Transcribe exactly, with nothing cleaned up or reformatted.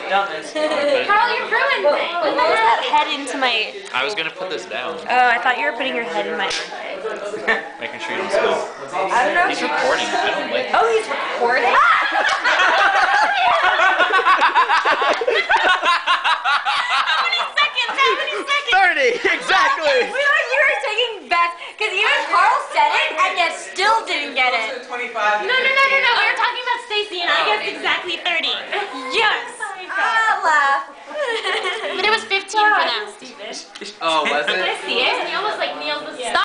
dumbest. Carl, you're ruined it. Put that head into my... I was gonna put this down. Oh, I thought you were putting your head in my... Making sure you don't spill. I don't know. He's recording. I don't like it. Oh, he's recording? How many seconds? How many seconds? thirty! Exactly! We thought you were taking bets, because even Carl said it, and yet still didn't get it. twenty-five. No, no, no, no, no. We were talking about Stacy, and I guessed exactly thirty. Yes! Ah, laugh. But it was fifteen for them. Oh, was Did I it? see it? You almost like